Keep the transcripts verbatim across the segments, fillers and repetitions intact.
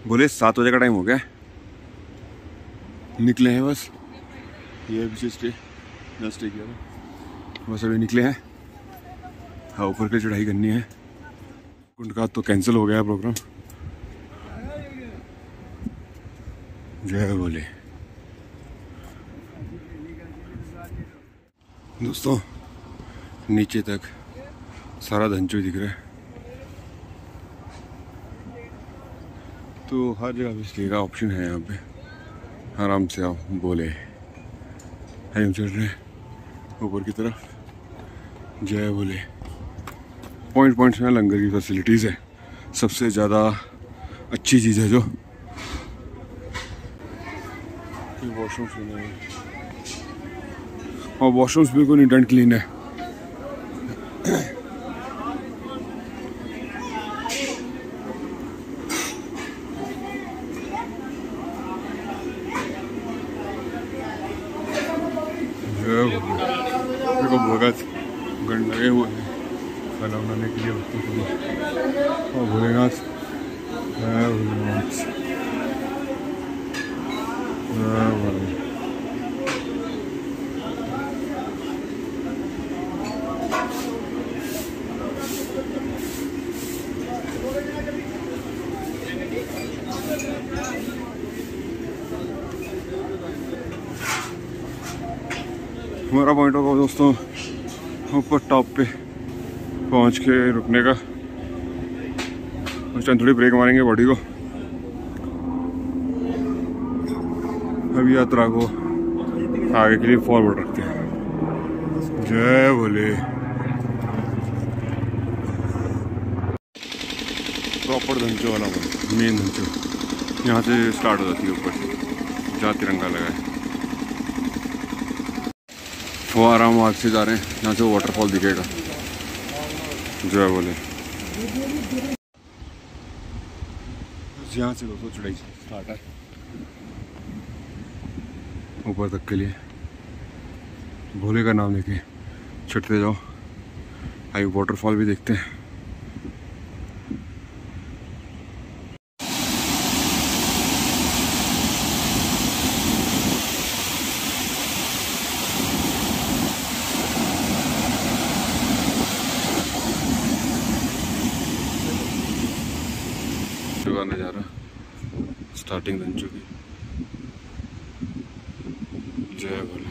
बोले सात बजे का टाइम हो गया, निकले हैं बस। ये भी स्टे जहाँ स्टे किया था बस अभी निकले हैं। हाँ ऊपर की चढ़ाई करनी है। कुंड का तो कैंसिल हो गया प्रोग्राम। जय बोले। दोस्तों नीचे तक सारा धनचू दिख रहा है, तो हर जगह पे स्टे का ऑप्शन है। यहाँ पे आराम से आओ। बोले हम चल रहे हैं ऊपर की तरफ। जय बोले। पॉइंट पॉइंट्स में लंगर की फैसिलिटीज़ है। सबसे ज़्यादा अच्छी चीज़ है जो वॉशरूम्स बने हैं, और वॉशरूम्स बिल्कुल नीट एंड क्लीन है। देखो भगत गण लगे हुए हैं खाना बनाने के लिए भक्तों के लिए। और भोलेनाथ है, भोलेनाथ हमारा पॉइंट होगा दोस्तों ऊपर टॉप पे पहुंच के रुकने का। उस टाइम थोड़ी ब्रेक मारेंगे बॉडी को। अभी यात्रा को आगे के लिए फॉरवर्ड रखते हैं। जय भोले। प्रॉपर धनचो वाला मेन धनचो यहाँ से स्टार्ट हो जाती है ऊपर से, जहाँ तिरंगा लगा है। फुवारा मार्ग से जा रहे हैं जहाँ से वाटरफॉल दिखेगा। जय बोले। यहाँ से दोस्तों चढ़ाई स्टार्ट है ऊपर तक के लिए। भोले का नाम लेके चढ़ते जाओ। आइए वाटरफॉल भी देखते हैं। का नज़ारा स्टार्टिंग बन चुकी। जय भोले।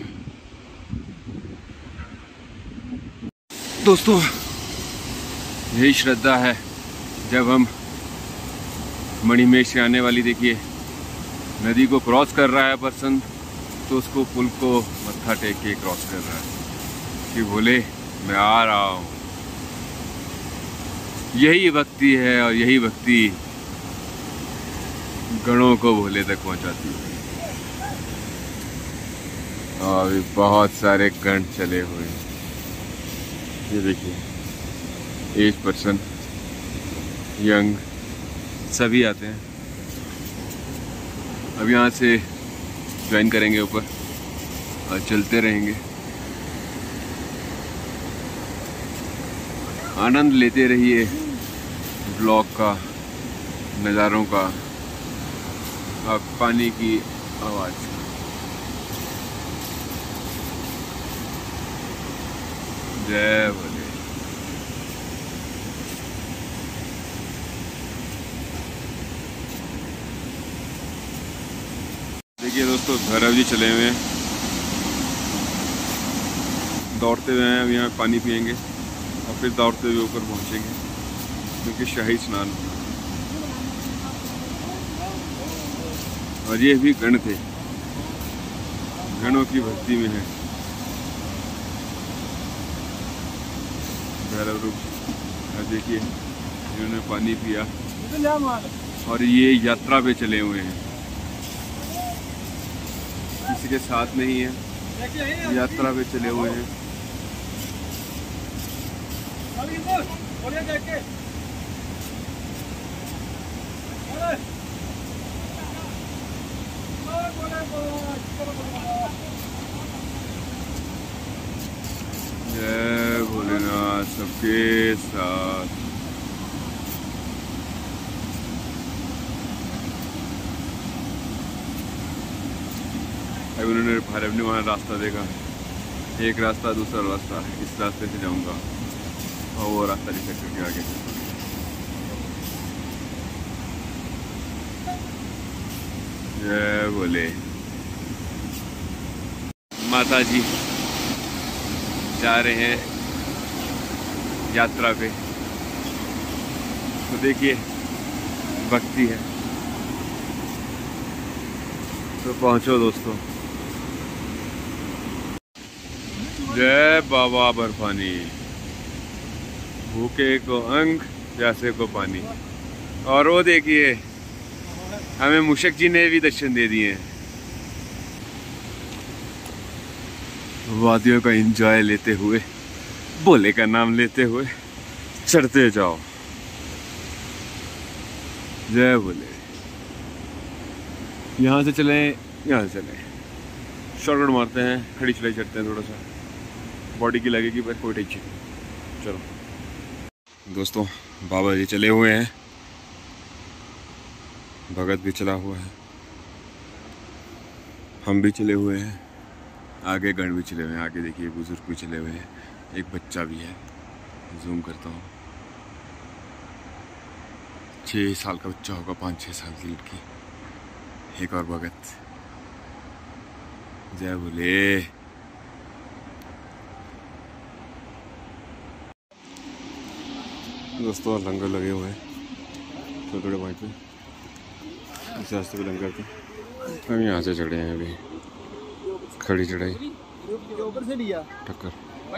दोस्तों यही श्रद्धा है, जब हम मणिमेश से आने वाली देखिए नदी को क्रॉस कर रहा है पर्सन, तो उसको पुल को मत्था टेक के क्रॉस कर रहा है कि भोले मैं आ रहा हूँ। यही भक्ति है, और यही भक्ति गणों को भोले तक पहुंचाती है। और भी बहुत सारे गण चले हुए हैं। ये देखिए एज पर्सन, यंग सभी आते हैं। अब यहाँ से ज्वाइन करेंगे ऊपर और चलते रहेंगे, आनंद लेते रहिए ब्लॉग का, नज़ारों का, और पानी की आवाज़। जय भोले। देखिए दोस्तों भैरव जी चले हुए हैं, दौड़ते हुए हैं। अब यहाँ पानी पियेंगे और फिर दौड़ते हुए ऊपर पहुँचेंगे, क्योंकि शाही स्नान होगा। और ये भी गण थे, गणों की भक्ति में है भैरव रूप। देखिए इन्होंने पानी पिया और ये यात्रा पे चले हुए हैं, किसी के साथ नहीं है, यात्रा पे चले हुए हैं। जय भोलेनाथ सबके साथ। अभी उन्होंने भाई ने वहाँ रास्ता देखा, एक रास्ता दूसरा रास्ता, इस रास्ते से जाऊँगा और वो रास्ता डिसाइड करके आगे चलूँगा। जय बोले। माता जी जा रहे हैं यात्रा पे, तो देखिए भक्ति है। तो पहुंचो दोस्तों। जय बाबा बर्फानी, भूखे को अंग प्यासे को पानी। और वो देखिए हमें मूषक जी ने भी दर्शन दे दिए हैं। वादियों का एंजॉय लेते हुए, भोले का नाम लेते हुए चढ़ते जाओ। जय भोले। यहाँ से चलें, यहाँ से चलें, शॉर्टकट मारते हैं, खड़ी चलाई चढ़ते हैं, थोड़ा सा बॉडी की लगेगी पर कोई टेंशन नहीं। चलो दोस्तों, बाबा जी चले हुए हैं, भगत भी चला हुआ है, हम भी चले हुए हैं, आगे गण भी चले हुए हैं। आगे देखिए बुजुर्ग भी चले हुए हैं, एक बच्चा भी है, जूम करता हूँ, छः साल का बच्चा होगा, पाँच छः साल की लड़की, एक और भगत। जय भोले। दोस्तों लंगर लगे हुए हैं थोड़े थोड़े पॉइंट पे, इस रास्ते पे लंगर थे, हम यहाँ से चढ़े हैं। अभी खड़ी चढ़ाई टक्कर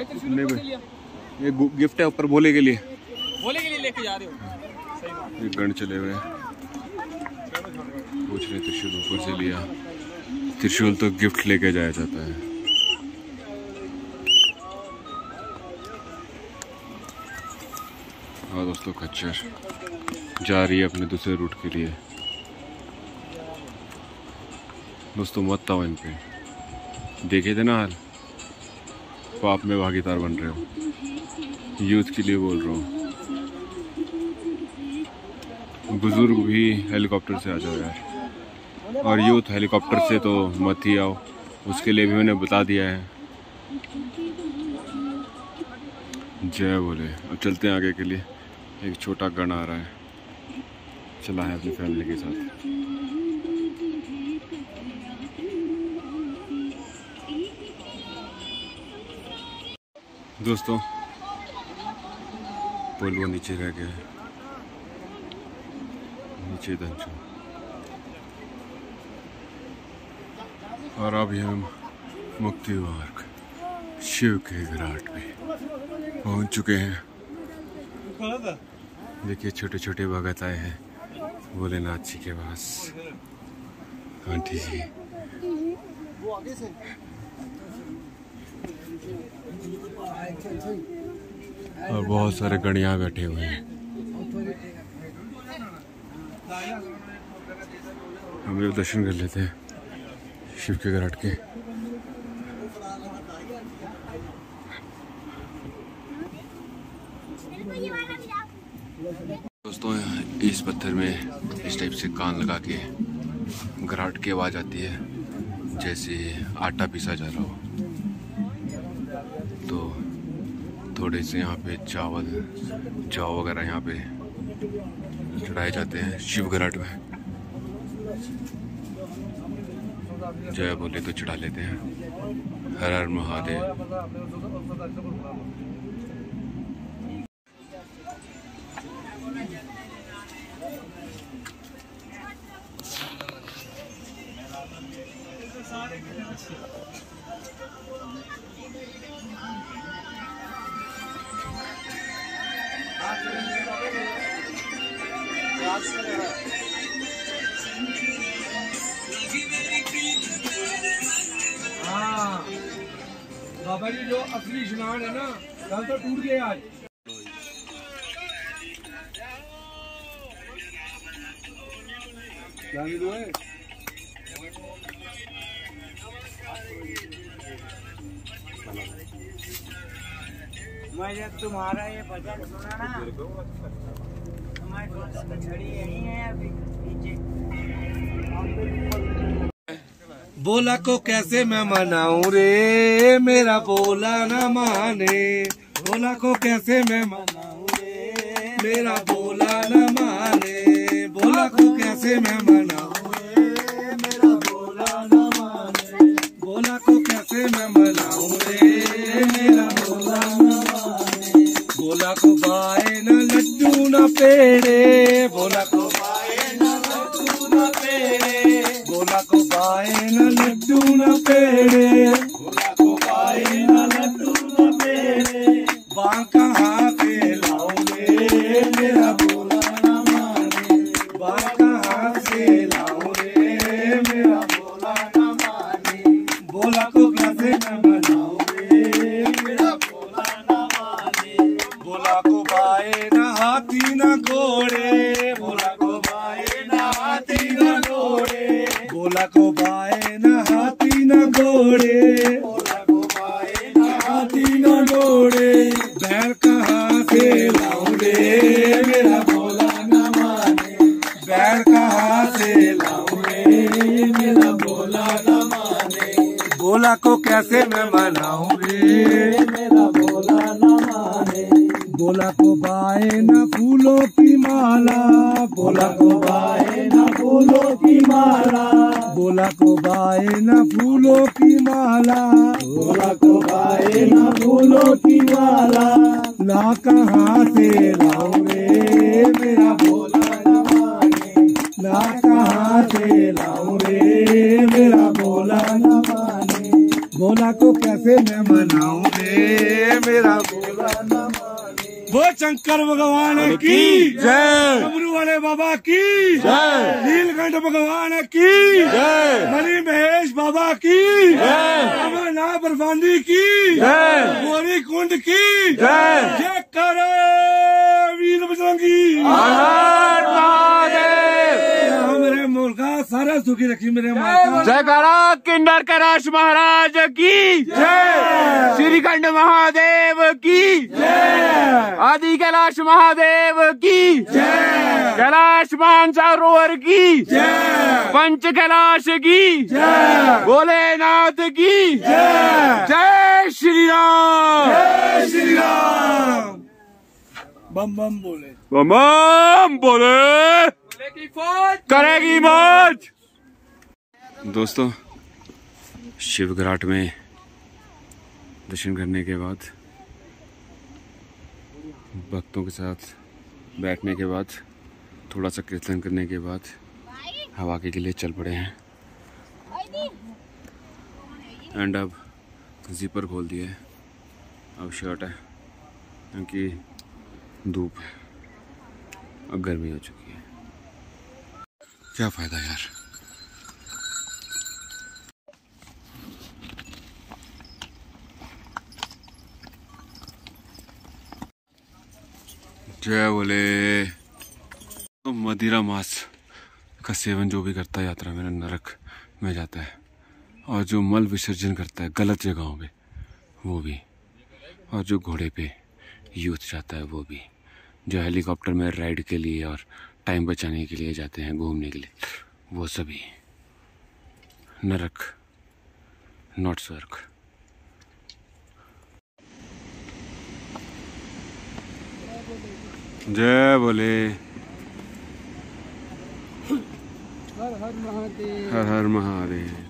ये गिफ्ट है ऊपर भोले के लिए, भोले के लिए लेके जा रहे हो। ये गण चले हुए हैं, पूछ रहे त्रिशूल ऊपर से लिया, त्रिशूल तो गिफ्ट लेके जाया जाता है। और दोस्तों खच्चर जा रही है अपने दूसरे रूट के लिए। दोस्तों मत आओ इन पे, देखे थे ना हाल, पाप में भागीदार बन रहे हो। यूथ के लिए बोल रहा हूँ, बुजुर्ग भी हेलीकॉप्टर से आ जाओ यार, और यूथ हेलीकॉप्टर से तो मत ही आओ, उसके लिए भी मैंने बता दिया है। जय बोले। अब चलते हैं आगे के लिए। एक छोटा गण आ रहा है, चला है अपनी फैमिली के साथ। दोस्तों पुल वो नीचे रह गया है, नीचे दंचो, और अभी हम मुक्ति मार्ग शिव के घाट पे पहुंच चुके हैं। देखिए छोटे छोटे भगत आए हैं भोलेनाथ जी के पास। आंटी जी और बहुत सारे गणिया बैठे हुए हैं। हम भी दर्शन कर लेते हैं शिव के घाट के। दोस्तों इस पत्थर में इस टाइप से कान लगा के घराट की आवाज़ आती है, जैसे आटा पीसा जा रहा हो। तो थोड़े से यहाँ पे चावल जौ वगैरह यहाँ पे चढ़ाए जाते हैं शिव घराट में। जय बोले तो चढ़ा लेते हैं। हर हर महादेव। हाँ बाबा जी जो असली स्नान है ना, कल तो टूट गया आज। क्या मिलो है? मैं जब तुम्हारा ये भजन सुना ना, हमारे दोस्त छड़ी यही है अभी नीचे। बोला को कैसे मैं मनाऊं रे, मेरा बोला न माने। बोला को कैसे मैं मनाऊं रे, मेरा बोला न माने। बोला को कैसे मैं मनाऊं रे, मेरा बोला न माने। बोला को कैसे मैं मनाऊं रे, मेरा बोला न माने। बोला को पाए न लड्डू न पेड़े, बोला को पाए न लड्डू न पेड़े। बोला को पाए न लड्डू न पेड़े, बोला को पाए न लड्डू न पेड़े। बाँ कहाँ से लाऊं रे, मेरा बोला न माने। बाँ कहाँ से लाऊं रे, मेरा बोला न माने। बोला को कैसे मैं मनाऊं रे, मेरा बोला न माने। बोला को पाए न हाथी न घोड़े, बोला को पाए न हाथी न घोड़े। बोला को पाए न हाथी न घोड़े, बोला को पाए न हाथी न घोड़े। बैल कहाँ से लाऊं रे, मेरा बोला न माने। बैल कहाँ से लाऊं रे, मेरा बोला न माने। बोला को कैसे मैं मनाऊं रे, मेरा बोला न माने। बोला को पाए न फूलों की माला, बोला को पाए न फूलों की माला। बोला को पाए न फूलों की माला, बोला को पाए न फूलों की माला। ला कहाँ से लाऊं रे, मेरा बोला न माने। ला कहाँ से लाऊं रे, मेरा बोला न माने। बोला को कैसे मैं मनाऊं रे, मेरा बोला न माने। वो शंकर भगवान की जय, डमरू वाले बाबा की जय, नीलकंठ भगवान की जय, मणि महेश बाबा की जय, अमरनाथ ब्रह्मांडी की जय, गौरी कुंड की जय। जय करे वीर बजरंगी, मेरे मुल्का सारा सुखी रखी मेरे माता। जय करा किन्नर कैलाश महाराज की जय, श्रीखंड महादेव की जय, आदि कैलाश महादेव की जय, कैलाश मानसरोवर की जय, पंच कैलाश की जय, भोलेनाथ की जय। जय श्री राम, जय श्री राम। बम बम बोले, बम बम बोले, करेगी मौज। दोस्तों, शिव घाट में दर्शन करने के बाद, भक्तों के साथ बैठने के बाद, थोड़ा सा कीर्तन करने के बाद हवा के लिए चल पड़े हैं। एंड अब जिपर खोल दिया है, अब शर्ट है क्योंकि धूप अब गर्मी हो चुकी है। क्या फायदा यार। जय बोले। तो मदिरा मांस का सेवन जो भी करता है यात्रा में नरक में जाता है, और जो मल विसर्जन करता है गलत जगहों पे वो भी, और जो घोड़े पे यूथ जाता है वो भी, जो हेलीकॉप्टर में राइड के लिए और टाइम बचाने के लिए जाते हैं घूमने के लिए, वो सभी नरक, नॉट स्वर्ग। जय बोले। हर हर महादेव, हर हर महादेव।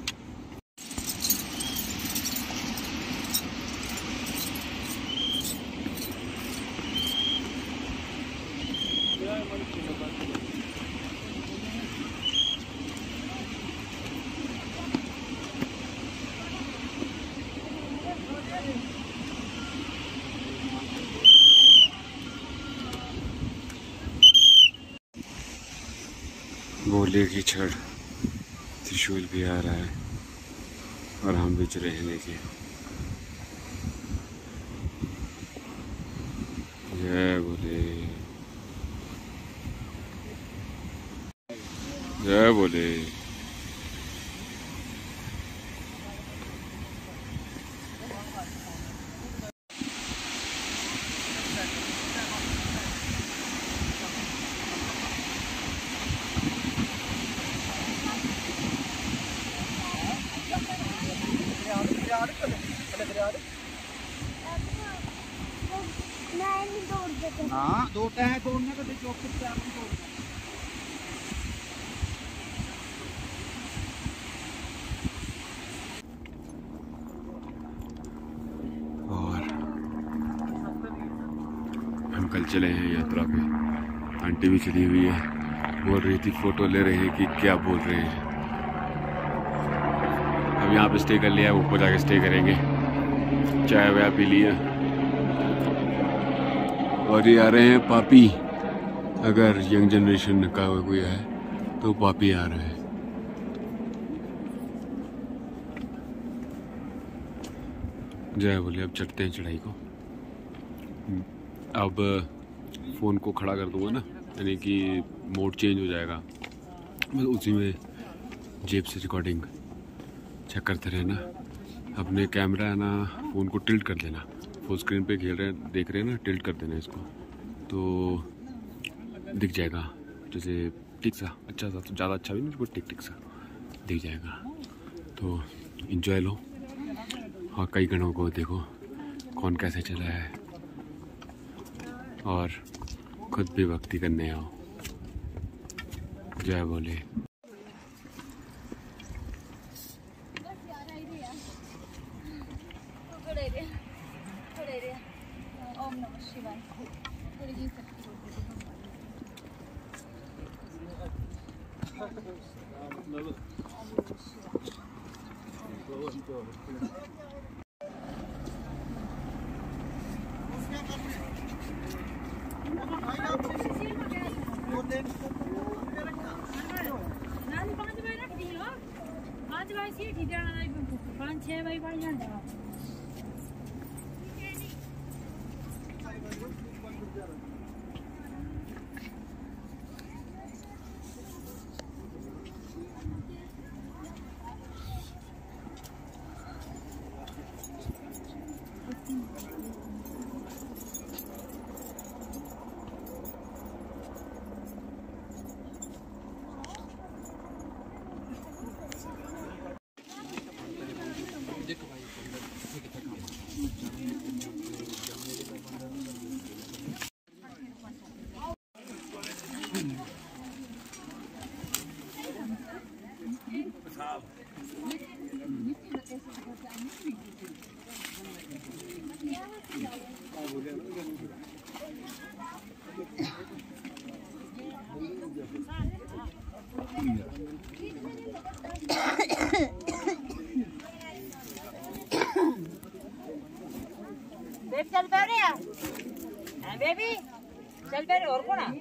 गोले की छड़ त्रिशूल भी आ रहा है और हम भी चले हैं। देखिए, जय बोले, जय बोले। हाँ दो टायर तोड़ने को चौक से आपको तोड़ना। और हम कल चले हैं यात्रा पे, आंटी भी चली हुई है, बोल रही थी फोटो ले रहे हैं कि क्या बोल रहे हैं। अब यहाँ पे स्टे कर लिया, ऊपर जाके स्टे करेंगे, चाय वाय पी लिया। और ये आ रहे हैं पापी, अगर यंग जनरेशन का कोई है तो पापी आ रहे हैं। जय बोले। अब चढ़ते हैं चढ़ाई को। अब फ़ोन को खड़ा कर दूंगा ना, यानी कि मोड चेंज हो जाएगा, बस उसी में जेब से रिकॉर्डिंग चेक करते रहना। अपने कैमरा है ना, फ़ोन को टिल्ट कर देना, फुल स्क्रीन पे खेल रहे हैं, देख रहे हैं ना, टिल्ट कर देना इसको, तो दिख जाएगा जैसे टिक सा, अच्छा सा, तो ज़्यादा अच्छा भी नहीं, बिल्कुल टिक टिक सा दिख जाएगा। तो इन्जॉय लो और कई गणों को देखो कौन कैसे चला है, और खुद भी भक्ति करने आओ। जय बोले। ओम नमः शिवाय। पाँच छः भाई बढ़ जाता। बेबी चल पा रहे हैं, बेबी चल पा रहे और कौन है?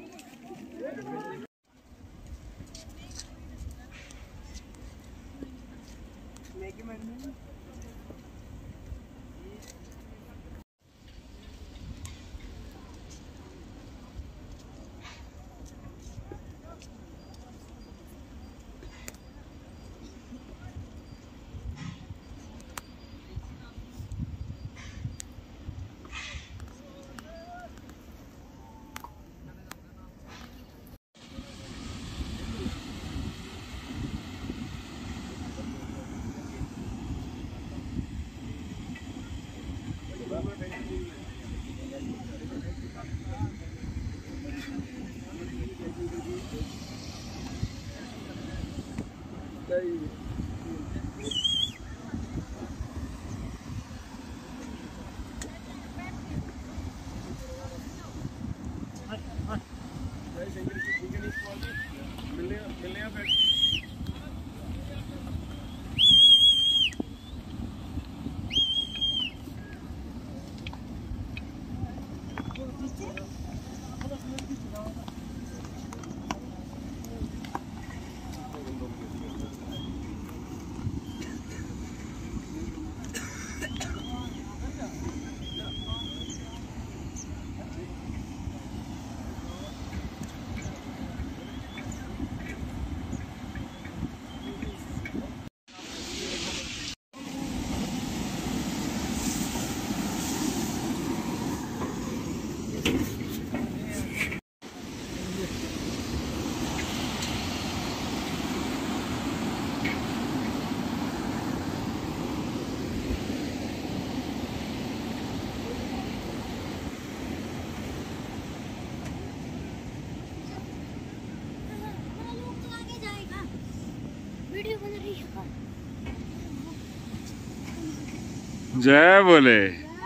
जय बोले।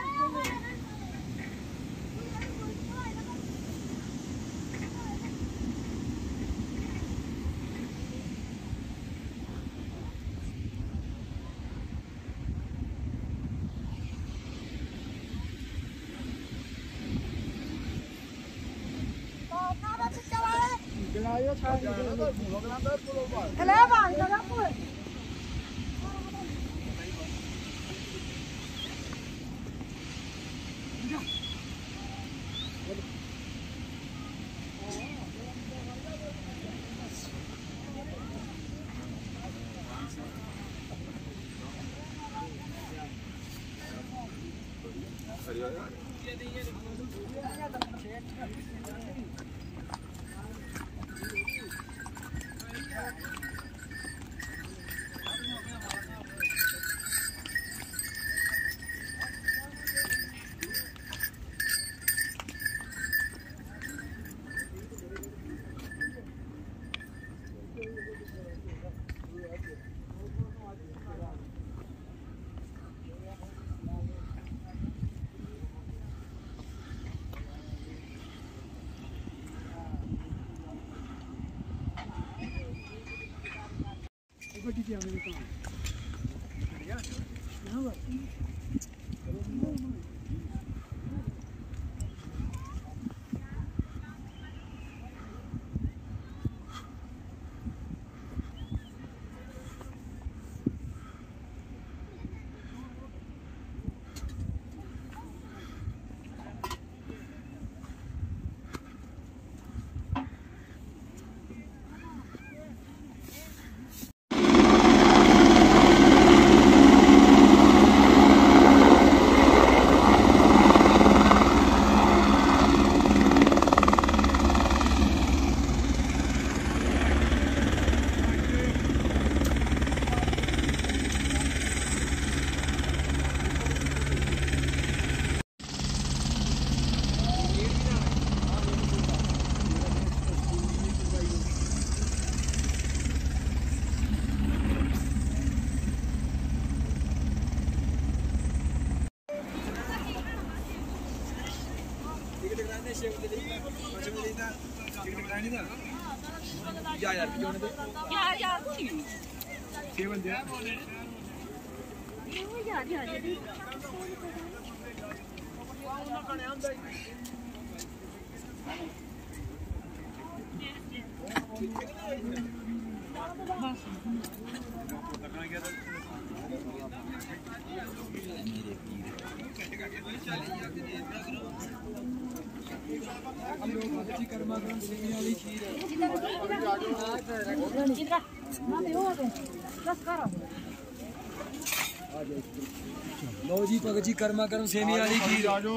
लो जी भगत जी कर्मा गर्म सेमी वाली खीर। आजो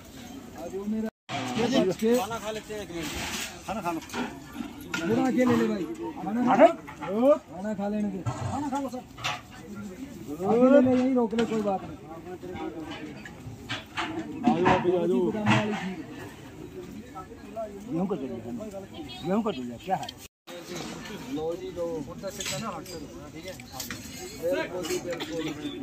आजो मेरा खाना खा लेते हैं। एक मिनट खाना खा लो। पूरा आगे ले ले भाई। खाना खा खाना खा लेने दे। खाना खा लो सर। आगे ले ले यहीं रोक ले कोई बात नहीं। आजो अभी आजो। गेहूं का दे गेहूं का दे क्या है। लो जी लो मुद्दा से ना हट ठीक है। बिल्कुल जी बिल्कुल।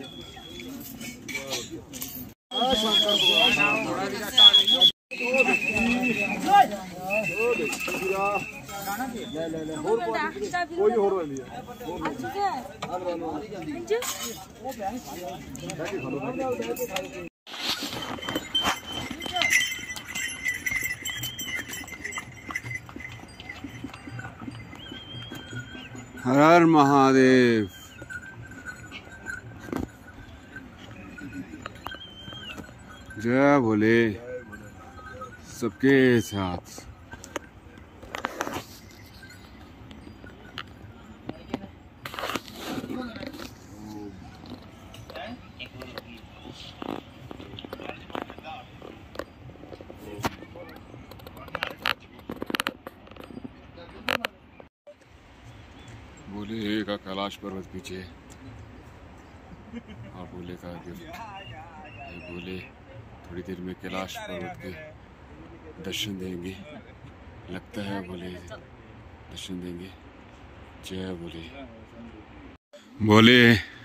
हर हर महादेव। जय भोले सबके साथ। भोले का कैलाश पर्वत पीछे और भोले का दिल। भोले थोड़ी देर में कैलाश पर्वत के दर्शन देंगे, लगता है भोले दर्शन देंगे। जय भोले। बोले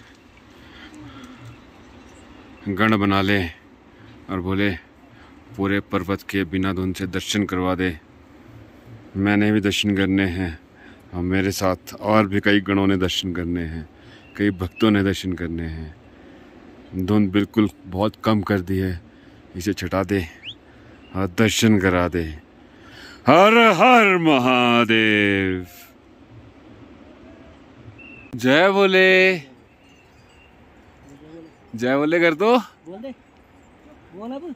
गण बना ले और बोले पूरे पर्वत के बिना धुन से दर्शन करवा दे। मैंने भी दर्शन करने हैं और मेरे साथ और भी कई गणों ने दर्शन करने हैं, कई भक्तों ने दर्शन करने हैं। धुंध बिल्कुल बहुत कम कर दी है, इसे छटा दे और दर्शन करा दे। हर हर महादेव। जय बोले, जय बोले कर दो। बोल दे, बोल अब।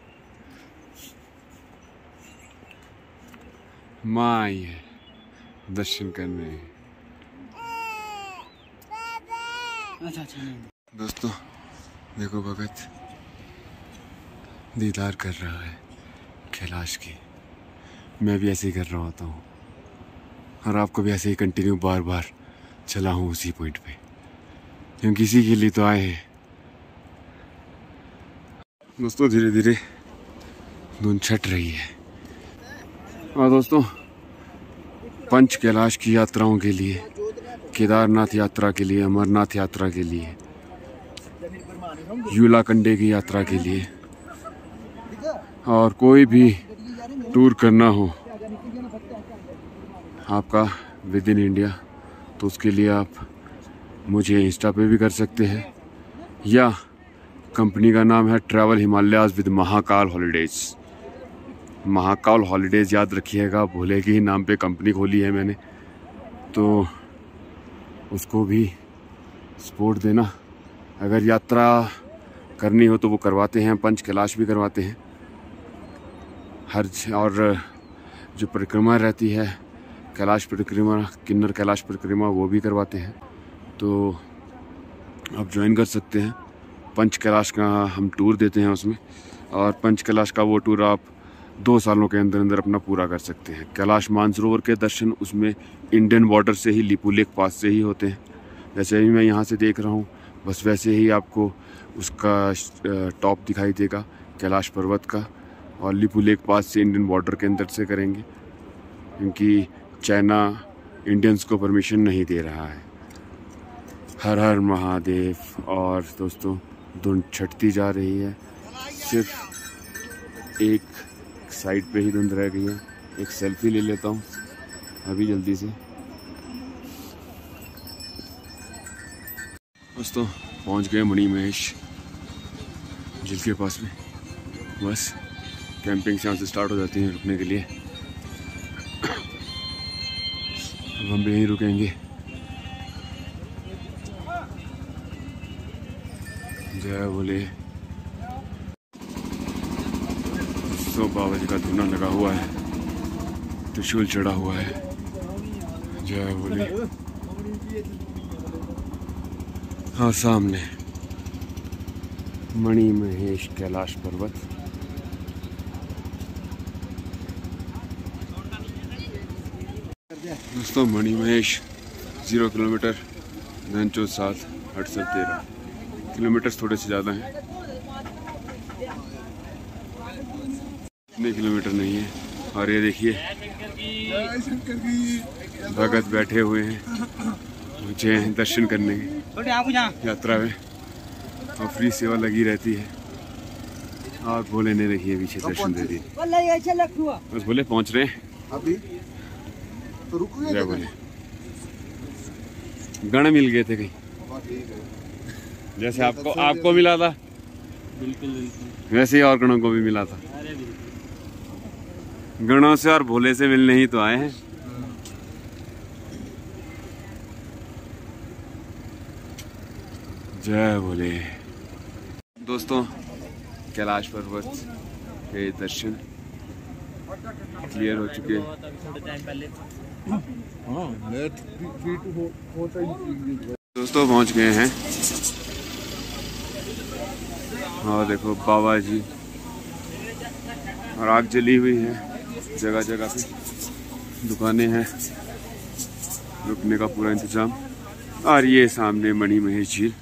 माँ आई है दर्शन करने। अच्छा अच्छा। दोस्तों देखो भगत दीदार कर रहा है कैलाश की। मैं भी ऐसे ही कर रहा होता हूँ और आपको भी ऐसे ही कंटिन्यू बार बार चला हूँ उसी पॉइंट पे, क्योंकि इसी के लिए तो आए हैं। दोस्तों धीरे धीरे धुंध छट रही है और दोस्तों पंच कैलाश की यात्राओं के लिए, केदारनाथ यात्रा के लिए, अमरनाथ यात्रा के लिए, यूलाकंडे की यात्रा के लिए और कोई भी टूर करना हो आपका विद इन इंडिया, तो उसके लिए आप मुझे इंस्टा पे भी कर सकते हैं या कंपनी का नाम है travel Himalayas with Mahakal holidays. Mahakal holidays याद रखिएगा, भोले के ही नाम पे कंपनी खोली है मैंने, तो उसको भी सपोर्ट देना। अगर यात्रा करनी हो तो वो करवाते हैं, पंच कैलाश भी करवाते हैं हर, और जो परिक्रमा रहती है कैलाश परिक्रमा, किन्नर कैलाश परिक्रमा, वो भी करवाते हैं। तो आप ज्वाइन कर सकते हैं। पंच कैलाश का हम टूर देते हैं उसमें, और पंच कैलाश का वो टूर आप दो सालों के अंदर अंदर अपना पूरा कर सकते हैं। कैलाश मानसरोवर के दर्शन उसमें इंडियन बॉर्डर से ही, लिपुलेख पास से ही होते हैं। जैसे ही मैं यहाँ से देख रहा हूँ बस वैसे ही आपको उसका टॉप दिखाई देगा कैलाश पर्वत का, और लिपुलेख पास से इंडियन बॉर्डर के अंदर से करेंगे, क्योंकि चाइना इंडियंस को परमिशन नहीं दे रहा है। हर हर महादेव। और दोस्तों धुंध छटती जा रही है, सिर्फ एक साइड पे ही धुंध रह गई है। एक सेल्फी ले लेता हूँ अभी जल्दी से। दोस्तों पहुँच गए मणि महेश झील के पास में। बस कैंपिंग से यहाँ से स्टार्ट हो जाती है रुकने के लिए। अब हम भी यहीं रुकेंगे। जय बोले। सो बाबा जी का धुना लगा हुआ है, त्रिशूल चढ़ा हुआ है। जय बोले। हाँ सामने मणि महेश कैलाश पर्वत। दोस्तों मणि महेश जीरो किलोमीटर, धनचोद सात, हटसर तेरह किलोमीटर, थोड़े से ज़्यादा हैं, इतने किलोमीटर नहीं है। और ये देखिए भगत बैठे हुए हैं मुझे दर्शन करने की यात्रा में, और फ्री सेवा लगी रहती है। और बोले ने देखिए पीछे दर्शन दे दी। बस बोले पहुंच रहे हैं अभी तो रुको। जय बोले। गण मिल गए थे कहीं, जैसे आपको आपको मिला था, बिल्कुल बिल्कुल वैसे ही और गणों को भी मिला था। गणों से और भोले से मिलने ही तो आए हैं। जय बोले। दोस्तों कैलाश पर्वत के दर्शन क्लियर हो चुके हैं। दोस्तों पहुंच गए हैं और देखो बाबा जी, और आग जली हुई है जगह जगह पे, दुकानें हैं, रुकने का पूरा इंतजाम। और ये सामने मणि महेश झील।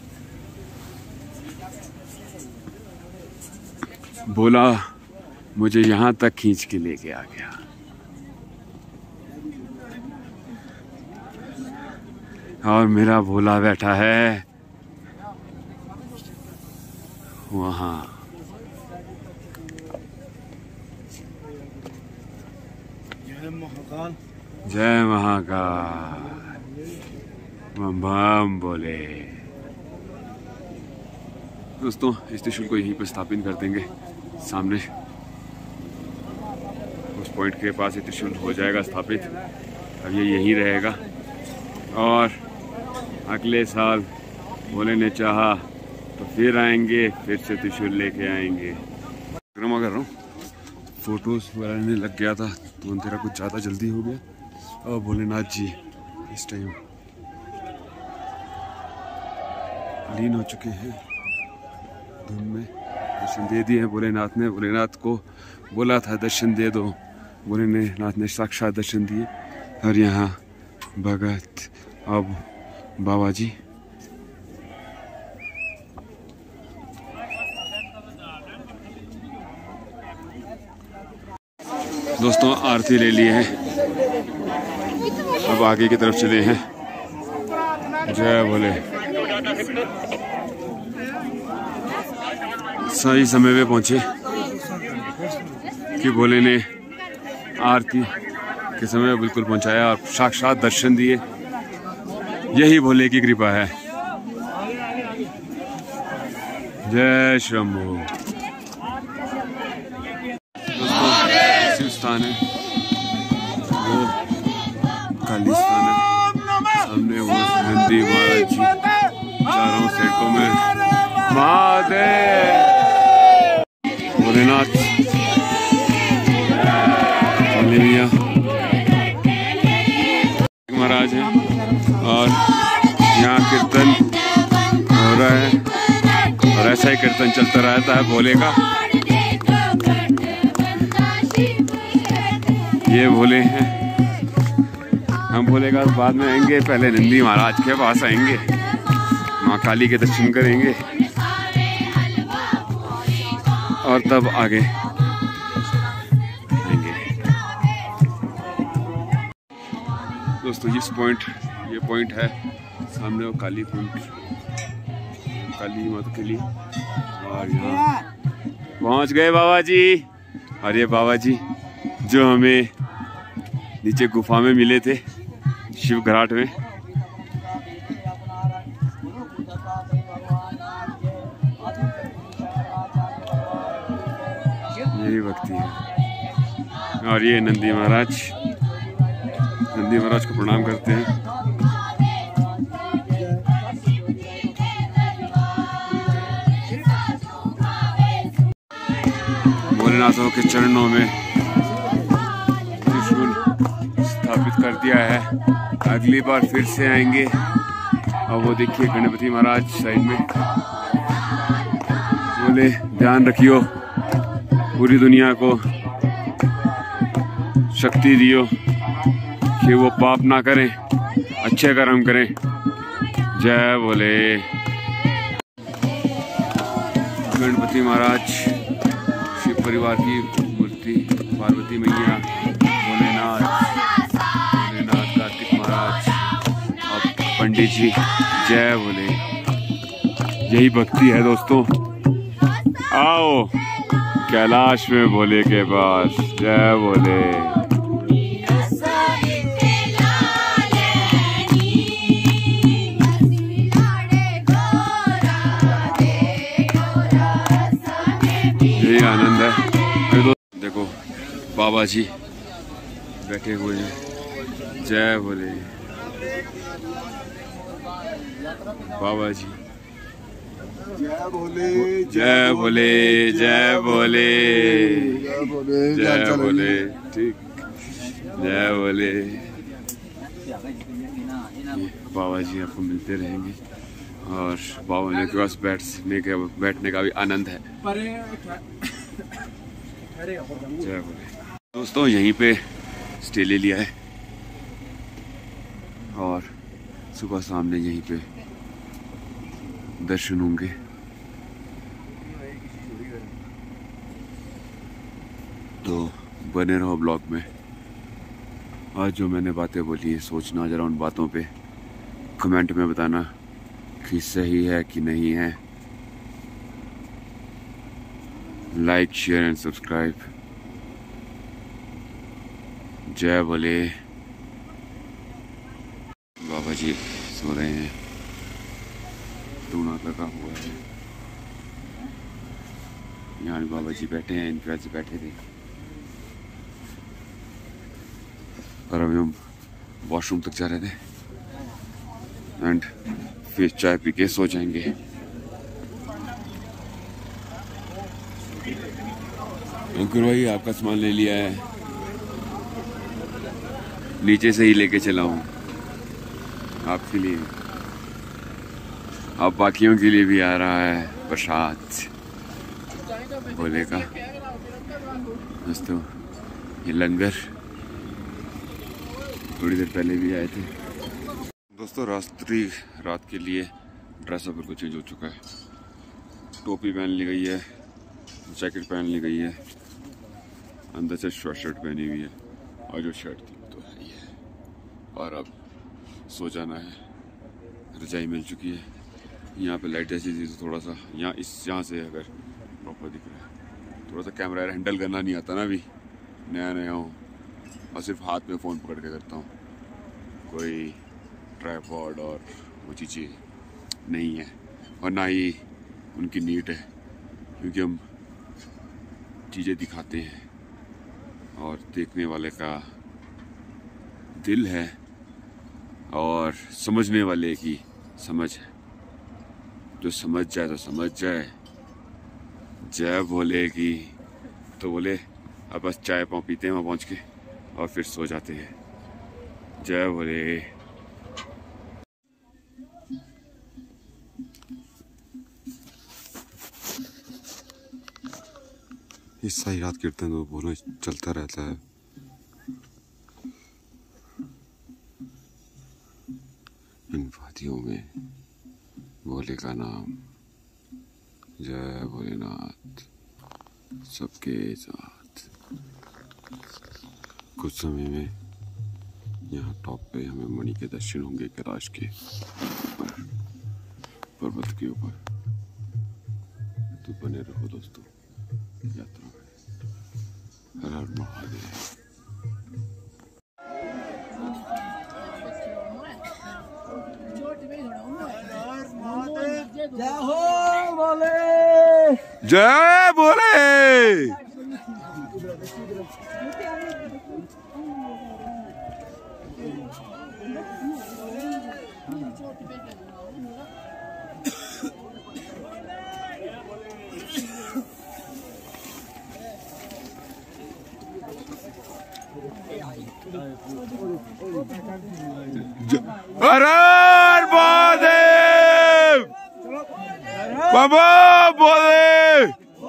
बोला मुझे यहाँ तक खींच के लेके आ गया। और मेरा भोला बैठा है वहाँ। जय महाकाल, जय महाकाल, बम बम बोले। दोस्तों इस त्रिशूल को यहीं पर स्थापित कर देंगे सामने उस पॉइंट के पास ये त्रिशूल हो जाएगा स्थापित। अब ये यहीं रहेगा और अगले साल भोले ने चाहा तो फिर आएंगे, फिर से त्रिशूल लेके आएंगे। परिक्रमा कर रहा हूँ, फोटोज बनाने लग गया था तो तेरा कुछ ज़्यादा जल्दी हो गया। और भोलेनाथ जी इस टाइम लीन हो चुके हैं धुन में। दर्शन दे दिए हैं भोलेनाथ ने। भोलेनाथ को बोला था दर्शन दे दो, भोलेनाथ ने साक्षात दर्शन दिए। और यहाँ भगत अब बाबा जी दोस्तों आरती ले लिए हैं, अब आगे की तरफ चले हैं। जय भोले। सही समय पे पहुंचे कि भोले ने आरती के समय बिल्कुल पहुंचाया और साक्षात दर्शन दिए। यही भोले की कृपा है। जय शंभू। दोस्तों शिव स्थान है वो काली स्थान है। सामने वो नंदी महाराज जी चारों सेटों में महादेव भोलेनाथ भैया महाराज है। और यहाँ कीर्तन हो रहा है और ऐसा ही कीर्तन चलता रहता है भोले का। ये भोले हैं। हम भोले का बाद में आएंगे, पहले नंदी महाराज के पास आएंगे, माँ काली के दर्शन करेंगे और तब आगे आएंगे। दोस्तों इस पॉइंट ये पॉइंट है सामने वो काली कुंड काली माता के लिए। और यहाँ पहुँच गए बाबा जी। और ये बाबा जी जो हमें नीचे गुफा में मिले थे शिव घाट में। यही भक्ति है। और ये नंदी महाराज, नंदी महाराज को प्रणाम करते हैं। भोलेनाथों के चरणों में त्रिशूल स्थापित कर दिया है। अगली बार फिर से आएंगे। और वो देखिए गणपति महाराज साइड में। बोले ध्यान रखियो, पूरी दुनिया को शक्ति दियो कि वो पाप ना करें, अच्छे कर्म करें। जय भोले। गणपति महाराज, शिव परिवार की मूर्ति, पार्वती मैया, भोलेनाथ भोलेनाथ कार्तिक महाराज और पंडित जी। जय भोले। यही भक्ति है दोस्तों। आओ कैलाश में भोले के पास। जय भोले। यही आनंद है। देखो बाबा जी बैठे हुए हैं। जय भोले। बाबा जी जय भोले, जय भोले, जय भोले, जय भोले। ठीक, जय भोले। बाबा जी आपको मिलते रहेंगे और बाबा के पास बैठने के बैठने का भी आनंद है। जय भोले। दोस्तों यहीं पे स्टे ले लिया है और सुबह सामने यहीं पे दर्शन होंगे। तो बने रहो ब्लॉग में। आज जो मैंने बातें बोली है सोचना जरा उन बातों पे कमेंट में बताना कि सही है कि नहीं है। Like share and subscribe. जय बोले। बाबा जी सो रहे हैं, टूना लगा हुआ है। यहाँ बाबा जी बैठे हैं, इन से बैठे थे और अभी हम वॉशरूम तक जा रहे थे एंड फिर चाय पी के सो जाएंगे। अंकुर भाई आपका सामान ले लिया है, नीचे से ही लेके चला हूँ आपके लिए। अब बाकियों के लिए भी आ रहा है प्रसाद भोले का। दोस्तों ये लंगर थोड़ी देर पहले भी आए थे। दोस्तों रात्रि रात के लिए ड्रेस अप को चेंज हो चुका है। टोपी पहन ली गई है, जैकेट पहन ली गई है, अंदर से शॉर्ट शर्ट पहनी हुई है और जो शर्ट थी तो है ही है। और अब सो जाना है। रजाई मिल चुकी है। यहाँ पे लाइट जैसी थी तो थोड़ा सा यहाँ इस यहाँ से अगर प्रॉपर दिख रहा है, थोड़ा सा कैमरा हैंडल करना नहीं आता ना, अभी नया नया हूँ और सिर्फ हाथ में फ़ोन पकड़ के करता हूँ। कोई ट्राइपॉड और वो चीज़ें नहीं है और ना ही उनकी नीड है, क्योंकि हम चीज़ें दिखाते हैं और देखने वाले का दिल है और समझने वाले की समझ है। जो समझ जाए तो समझ जाए। जय बोले की तो बोले अब बस चाय पाँव पीते हैं वहाँ पहुँच के और फिर सो जाते हैं। जय बोले। इस सारी रात कीर्तन तो बोलो चलता रहता है। इन वादियों में भोले का नाम। जय भोलेनाथ सबके साथ। कुछ समय में यहाँ टॉप पे हमें मणि के दर्शन होंगे कैलाश के ऊपर, पर्वत के ऊपर। तो बने रहो दोस्तों यात्रा में। हर हर महादेव। जय हो बोले। जय बोले। हर हर महादेव। बाबा बोले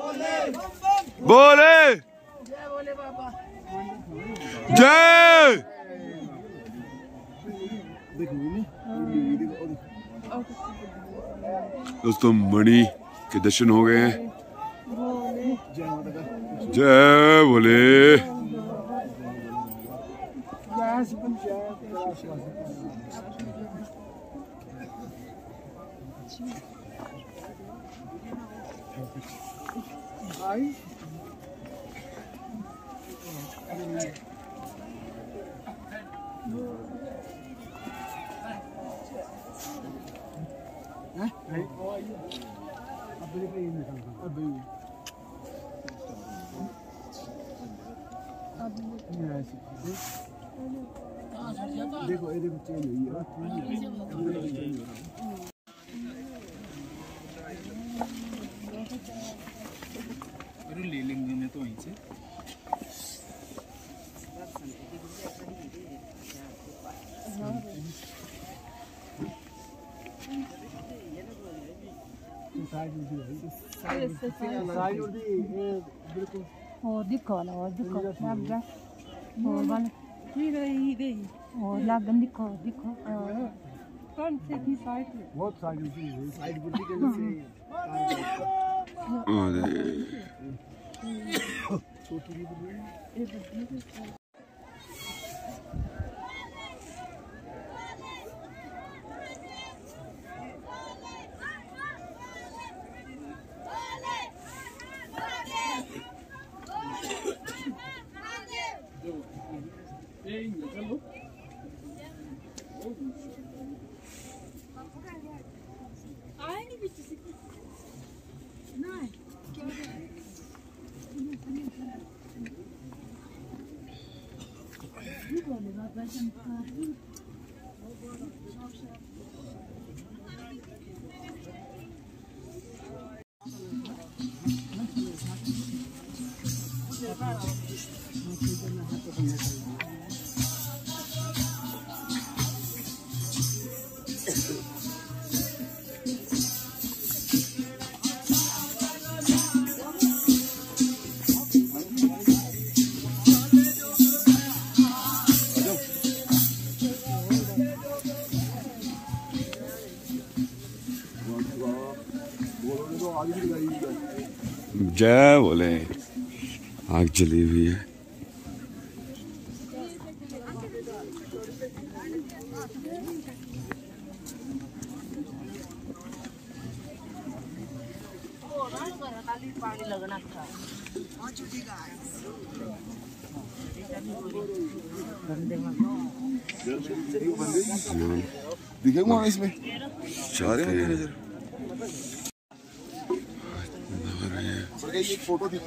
बोले जय। दोस्तों मणि के दर्शन हो गए हैं। जय बोले। देखो ये देखो चेंज हुई है। ले लेंगे मैं तो वहीं से। और दिखो वाला और दिखो लग गया और वाला ठीक है ये दे और लगन दिखो दिखो कौन से की साइड बहुत साइड है साइड बुद्धि के से छोटी बुद्धि। जय बोले। आग जली हुई है। दिखेगा इसमें चारे ये फोटो थी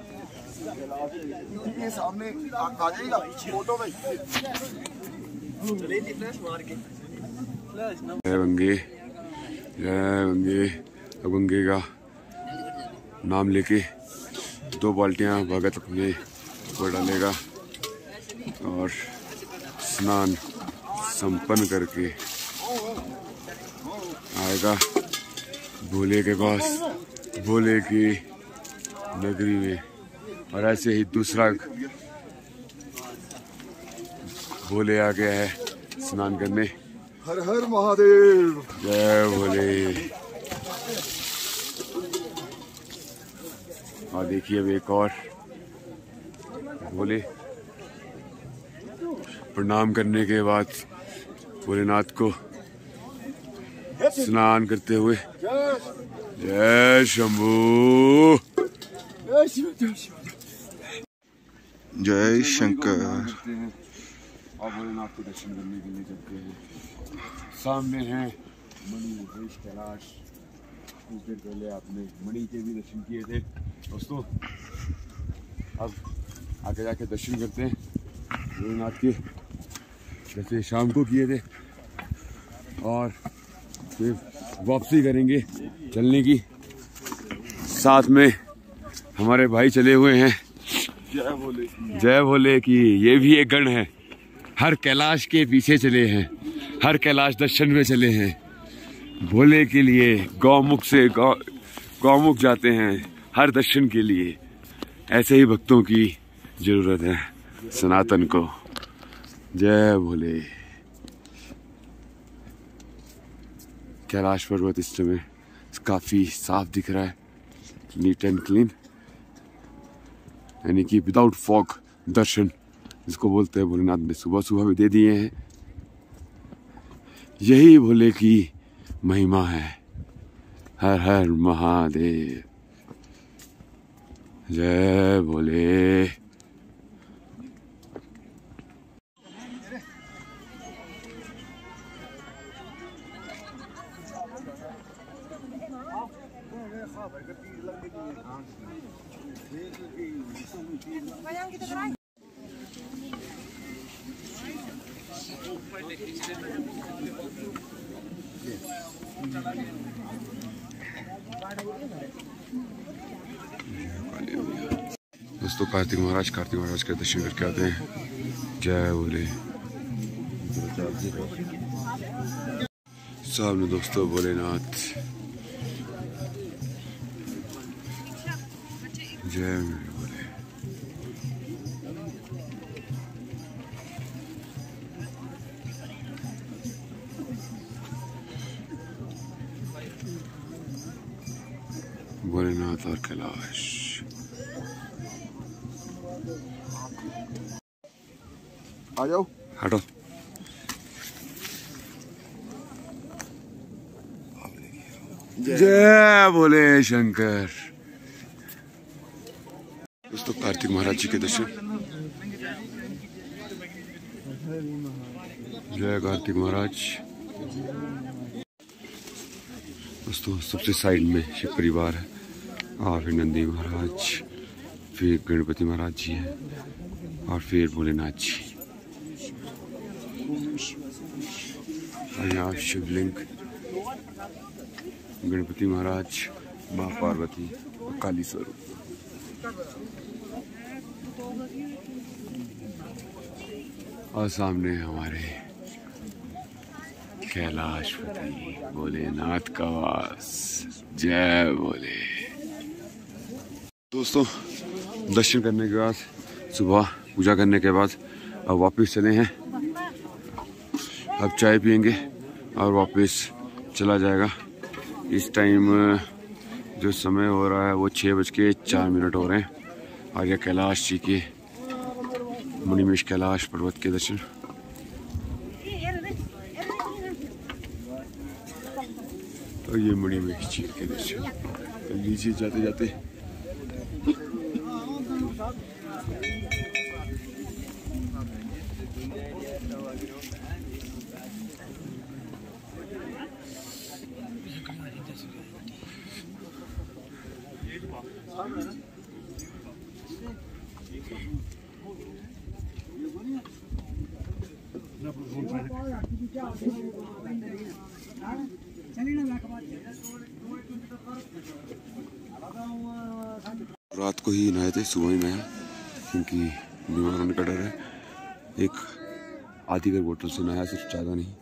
ये सामने आ जाएगा फोटो में। जय बंगे, जय बंगे। बंगे का नाम लेके दो बाल्टियां भगत अपने को डालेगा और स्नान संपन्न करके आएगा भोले के पास, भोले की नगरी में। और ऐसे ही दूसरा भोले आ गया है स्नान करने। हर हर महादेव, जय भोले। और देखिए अब एक और भोले प्रणाम करने के बाद भोलेनाथ को स्नान करते हुए जय शंभू, जय शंकर। और भोलेनाथ के दर्शन करने के लिए चलते हैं। सामने है मणि महेश कैलाश। कुछ देर पहले आपने मणि के भी दर्शन किए थे दोस्तों। अब आगे जाके दर्शन करते हैं भोलेनाथ के, जैसे शाम को किए थे। और फिर वापसी करेंगे चलने की। साथ में हमारे भाई चले हुए हैं। जय भोले, जय भोले की ये भी एक गण है। हर कैलाश के पीछे चले हैं, हर कैलाश दर्शन में चले हैं। भोले के लिए गौमुख से गौ गौमुख जाते हैं हर दर्शन के लिए। ऐसे ही भक्तों की जरूरत है सनातन को। जय भोले। कैलाश पर्वत इस समय काफी साफ दिख रहा है, नीट एंड क्लीन, यानी कि विदाउट फॉग दर्शन जिसको बोलते हैं भोलेनाथ ने सुबह सुबह भी दे दिए हैं। यही भोले की महिमा है। हर हर महादेव, जय भोले। दोस्तों कार्तिक महाराज कार्तिक महाराज के दर्शन करके आते हैं। जय भोले। सामने दोस्तों भोलेनाथ। जय भोले। भोलेनाथ और कैलाश। आ जाओ, हटो। जय भोले शंकर। दोस्तों कार्तिक महाराज जी के दर्शन। जय कार्तिक महाराज। दोस्तों सबसे साइड में शिव परिवार है और फिर नंदी महाराज, फिर गणपति महाराज जी है और फिर भोलेनाथ जी। यहाँ शिवलिंग, गणपति महाराज, माँ पार्वती, काली स्वरूप। और सामने हमारे कैलाशपति भोलेनाथ का वास। जय भोले। दोस्तों, दर्शन करने के बाद, सुबह पूजा करने के बाद अब वापस चले हैं। अब चाय पियेंगे और वापस चला जाएगा। इस टाइम जो समय हो रहा है वो छः बज के चार मिनट हो रहे हैं और यह कैलाश जी के मणिमेश कैलाश पर्वत के दर्शन। और ये मणिमेश जी के दर्शन लीजिए जाते जाते। रात को ही नहाए थे, सुबह ही नहाया क्योंकि बीमार होने का डर है। एक आधी कर बोतल से नहाया, सिर्फ ज़्यादा नहीं।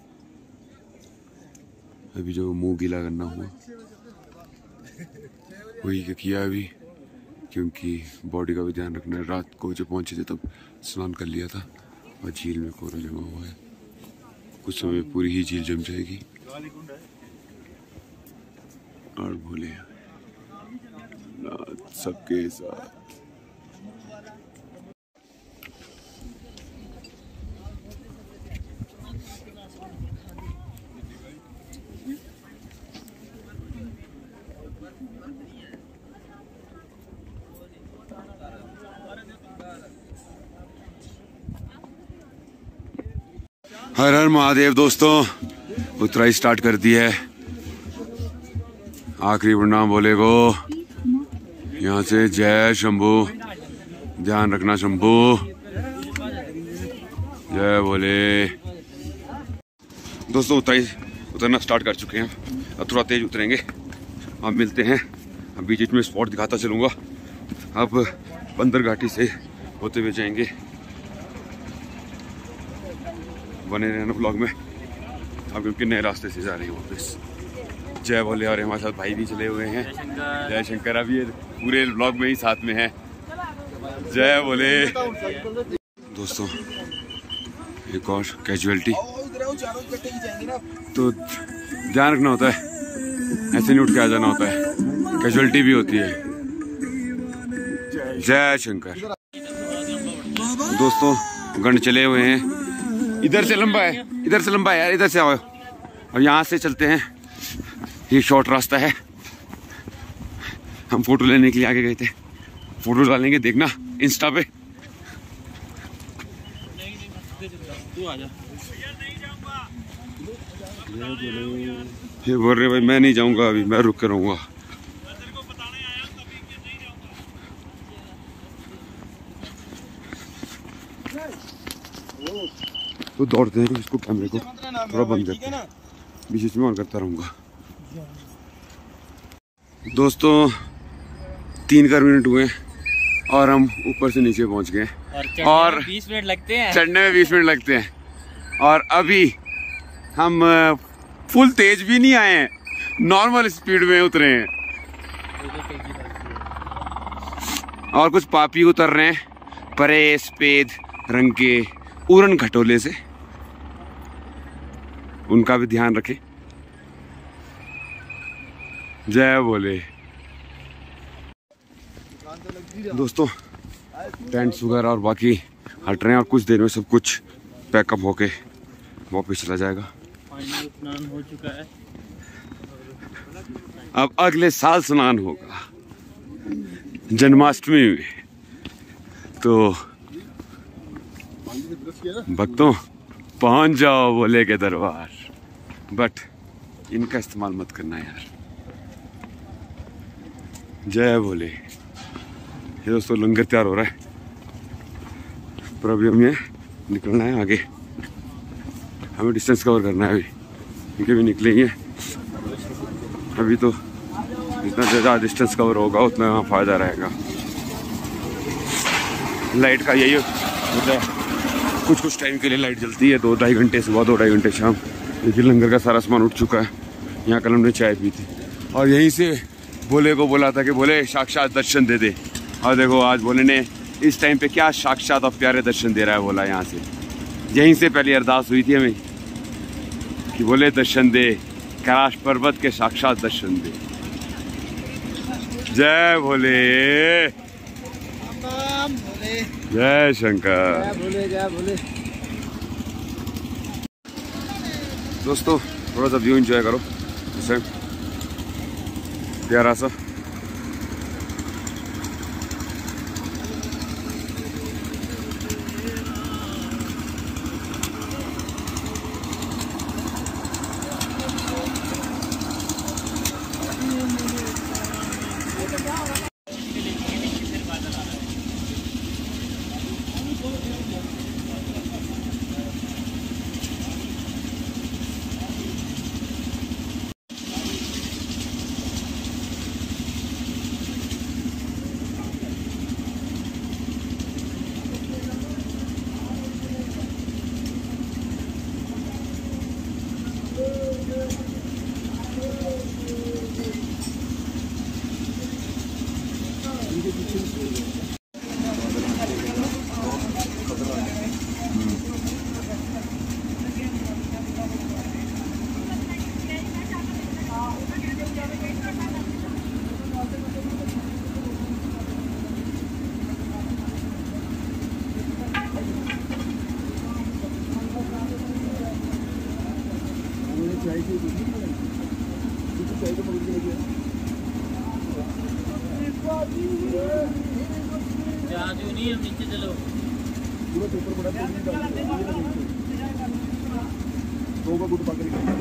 अभी जो मुंह गीला करना हुआ वही किया अभी, क्योंकि बॉडी का भी ध्यान रखना है। रात को जब पहुंचे थे तब स्नान कर लिया था और झील में कोरा जमा हुआ है। कुछ समय पूरी ही झील जम जाएगी और भोले सबके साथ। हर हर महादेव। दोस्तों, उतराई स्टार्ट कर दी है। आखिरी प्रणाम भोले को। यहाँ से जय शंभू, ध्यान रखना शंभू। जय भोले। दोस्तों, उतराई उतरना स्टार्ट कर चुके हैं। अब थोड़ा तेज उतरेंगे। अब मिलते हैं। अब बीच बीच में स्पॉट दिखाता चलूँगा। अब बंदर घाटी से होते हुए जाएंगे। बने रहना ब्लॉग में। अब क्योंकि नए रास्ते से जा रहे हैं वापस। जय भोले। और हमारे साथ भाई भी चले हुए हैं। जय शंकर। अभी ये पूरे ब्लॉग में ही साथ में है। जय भोले। दोस्तों, एक और कैजुअलिटी तो ध्यान रखना होता है, ऐसे नहीं उठ के आ जाना होता है, कैजुअलिटी भी होती है। जय शंकर। दोस्तों, गण चले हुए हैं। इधर से लंबा है, इधर से लंबा है यार, इधर से आओ। अब यहाँ से चलते हैं। ये शॉर्ट रास्ता है। हम फोटो लेने के लिए आगे गए थे। फोटो डालेंगे, देखना इंस्टा पे। ये बोल रहे भाई मैं नहीं जाऊंगा, अभी मैं रुक के रहूंगा। तो दौड़ते हैं, इसको कैमरे को थोड़ा बंद करते हैं, बीच बीच में ऑन करता रहूंगा। दोस्तों, तीन कर मिनट हुए और हम ऊपर से नीचे पहुंच गए और बीस मिनट लगते हैं चढ़ने में। बीस मिनट लगते हैं और अभी हम फुल तेज भी नहीं आए हैं, नॉर्मल स्पीड में उतरे हैं। और कुछ पापी उतर रहे हैं परे सफेद रंग के उड़न खटोले से। उनका भी ध्यान रखें। जय भोले। दोस्तों, टेंट्स वगैरह और बाकी हट रहे हैं और कुछ देर में सब कुछ पैकअप होके वापस चला जाएगा। स्नान हो चुका है। अब अगले साल स्नान होगा जन्माष्टमी में। तो भक्तों, पहुंच जाओ भोले के दरबार, बट इनका इस्तेमाल मत करना यार। जय भोले। ये दोस्तों, लंगर तैयार हो रहा है, पर अभी हमें निकलना है आगे। हमें डिस्टेंस कवर करना है अभी, क्योंकि अभी निकलेंगे। अभी तो जितना ज़्यादा डिस्टेंस कवर होगा उतना वहाँ फ़ायदा रहेगा। लाइट का यही होता है, कुछ कुछ टाइम के लिए लाइट जलती है, दो ढाई घंटे सुबह, दो ढाई घंटे शाम। लेकिन लंगर का सारा सामान उठ चुका है। यहाँ कल हमने चाय पी थी और यहीं से भोले को बोला था कि भोले साक्षात दर्शन दे दे, और देखो आज भोले ने इस टाइम पे क्या साक्षात और प्यारे दर्शन दे रहा है। बोला यहाँ से, यहीं से पहली अरदास हुई थी हमें कि बोले दर्शन दे, कैलाश पर्वत के साक्षात दर्शन दे। जय भोले, जय शंकर, जय भोले, जय भोले। दोस्तों थोड़ा सा व्यू एंजॉय करो, जैसे प्यारा सा। जादू नहीं, हम नीचे चलो। दो का गुट पकड़ के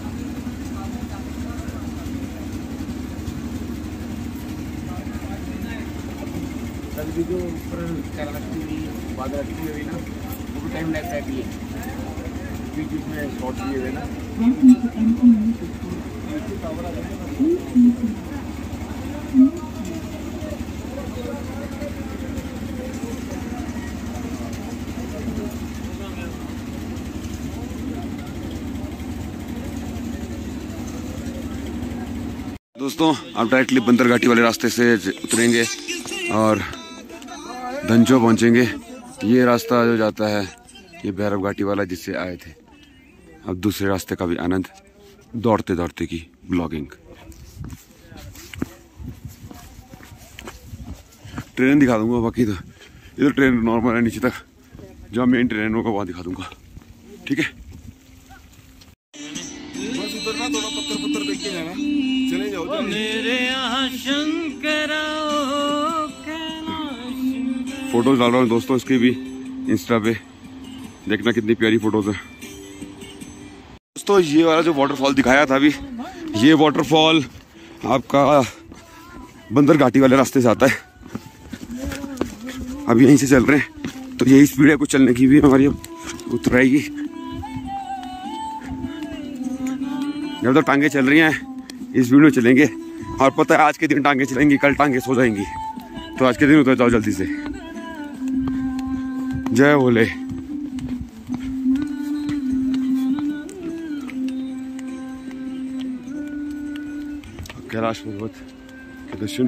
अभी जो ऊपर बादल रखी हुई ना, वो टाइम लगता है कि बीच बीच में शॉर्ट लिए हुए ना। दोस्तों आप डायरेक्टली बंदर घाटी वाले रास्ते से उतरेंगे और धनचो पहुंचेंगे। ये रास्ता जो जाता है ये भैरव घाटी वाला जिससे आए थे। अब दूसरे रास्ते का भी आनंद, दौड़ते दौड़ते की ब्लॉगिंग। ट्रेन दिखा दूंगा, बाकी तो इधर ट्रेन नॉर्मल है नीचे तक, जहाँ मेन ट्रेन होगा वहाँ दिखा दूंगा, ठीक है। बस उतरना, थोड़ा पत्थर पत्थर देख के जाना, चले जाओ। मेरे यहाँ शंकरा फोटोज डाल रहा हूँ दोस्तों इसकी भी इंस्टा पे, देखना कितनी प्यारी फोटोज है। दोस्तों ये वाला जो वाटरफॉल दिखाया था अभी, ये वाटरफॉल आपका बंदर घाटी वाले रास्ते से आता है। अभी यहीं से चल रहे हैं तो यही स्पीड है, कुछ चलने की भी हमारी अब उतर आएगी। जब तक टांगे चल रही हैं इस स्पीड में चलेंगे, और पता है आज के दिन टांगे चलेंगी, कल टांगे सो जाएंगी, तो आज के दिन उतर जाओ जल्दी से। जय भोले। कैलाश पर्वत के दर्शन।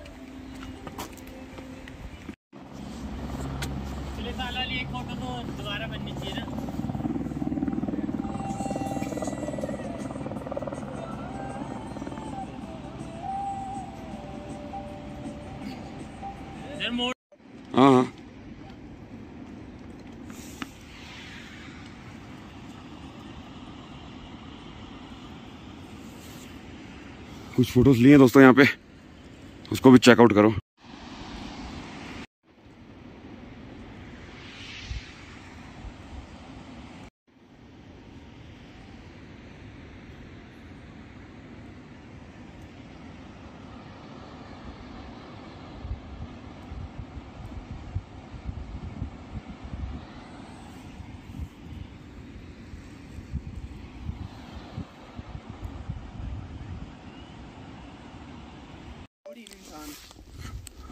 एक फोटो तो दोबारा बननी चाहिए ना। हाँ हाँ कुछ फोटोज लिए दोस्तों यहाँ पे, उसको भी चेकआउट करो।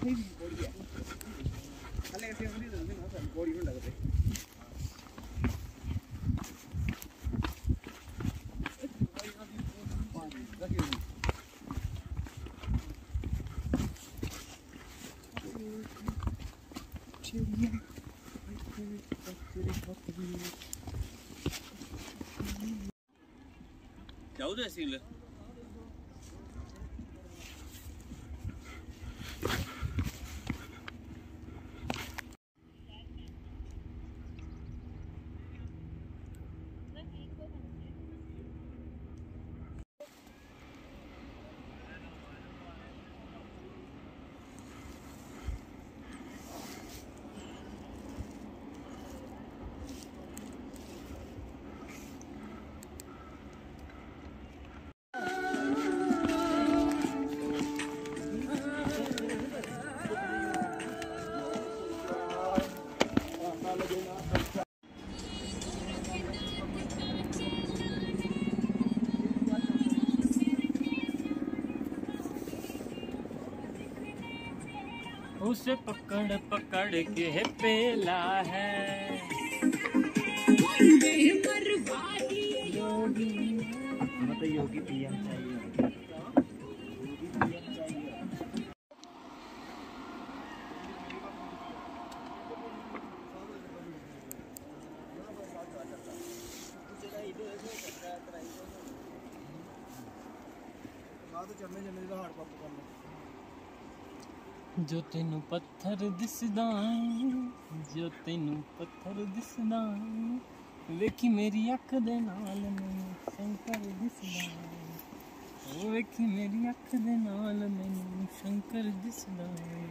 जाऊ दे सिंगल उसे पकड़ पकड़ के पेला है मतलब योगी पीएम चाहिए। जो तेनू पत्थर दिसदा जो तेनू पत्थर दिसदा वेखी मेरी अख दे नाल मैनू शंकर दिसदा ओ वेखी मेरी अख दे नाल मैनू शंकर दिसदा।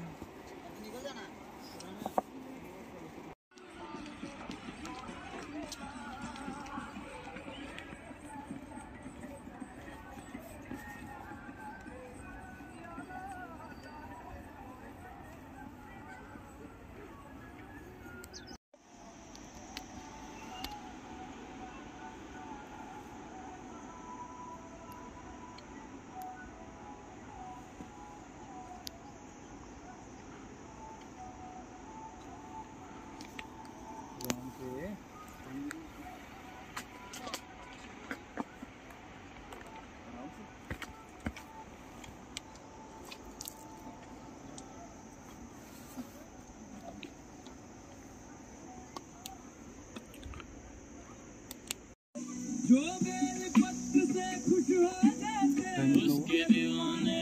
जो बेल पत्र से खुश हो जाते उसके दीवाने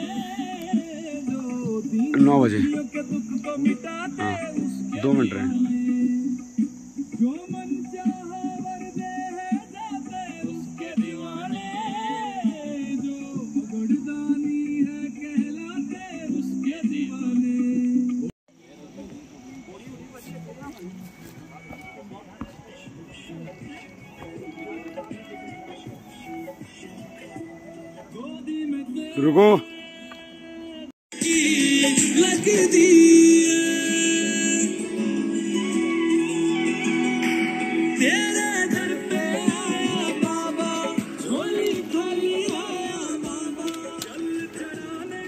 जो नौ बजे के दुख को मिटाते हाँ दो मिनट रहे जो मन चाहा वर दे है जाते उसके दीवाने जो मगड़दानी है कहलाते उसके दीवाने। रुको लगदी तेरे दर पे आया बाबा झोली खाली आया बाबा चल चढ़ाने।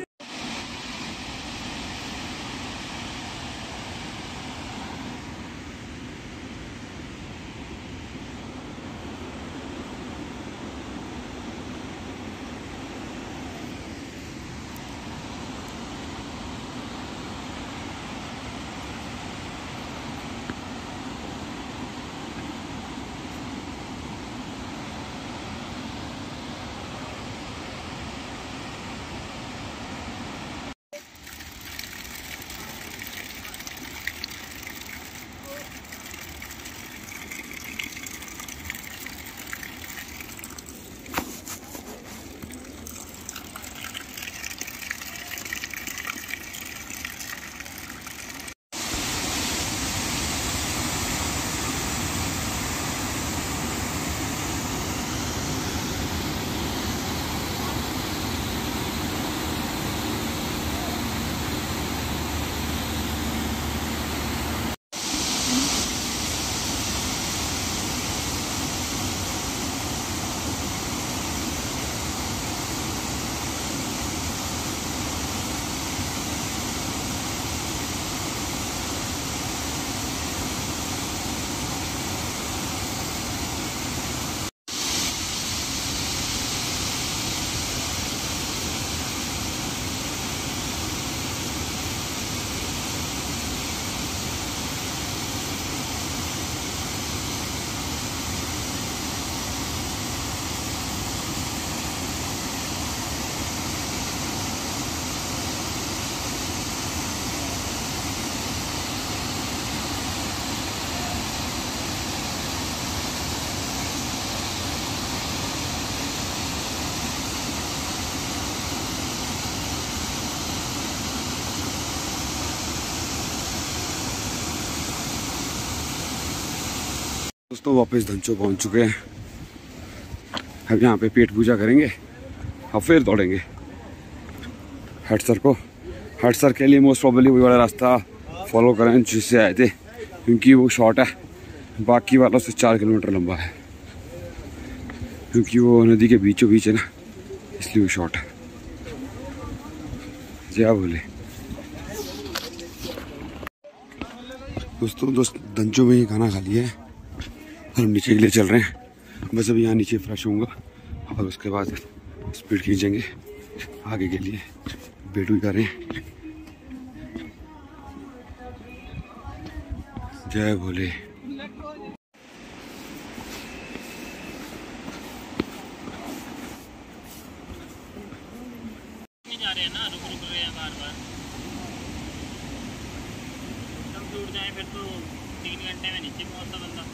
दोस्तों वापस धनचो पहुंच चुके हैं। अब यहाँ पे पेट पूजा करेंगे और फिर दौड़ेंगे हटसर को। हटसर के लिए मोस्ट प्रॉब्ली वही वाला रास्ता फॉलो करें जिससे आए थे, क्योंकि वो शॉर्ट है, बाकी वालों से चार किलोमीटर लंबा है, क्योंकि वो नदी के बीचों बीच है ना, इसलिए वो शॉर्ट है। जय बोले दोस्तों। दोस्त धनचो में ही खाना खा लिया है, हम नीचे के लिए चल रहे हैं। बस अभी यहाँ नीचे फ्रेश होऊंगा और उसके बाद स्पीड खींचेंगे आगे के लिए। बेटू करें। जय भोले। जा रहे हैं ना, रुक रुक रहे हैं बार बार। हम टूट जाए फिर तो तीन घंटे में नीचे पहुंचता बंदा।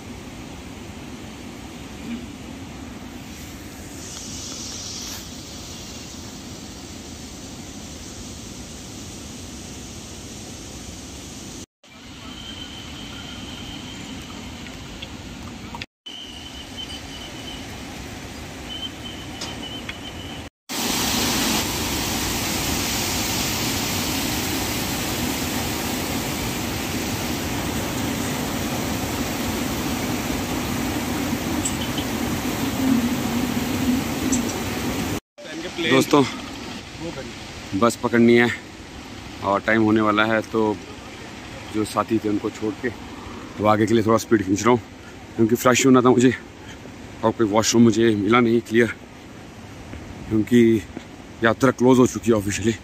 दोस्तों बस पकड़नी है और टाइम होने वाला है, तो जो साथी थे उनको छोड़ के तो आगे के लिए थोड़ा स्पीड खींच रहा हूँ, क्योंकि फ्रेश होना था मुझे और कोई वॉशरूम मुझे मिला नहीं क्लियर, क्योंकि यात्रा क्लोज हो चुकी है ऑफिशियली,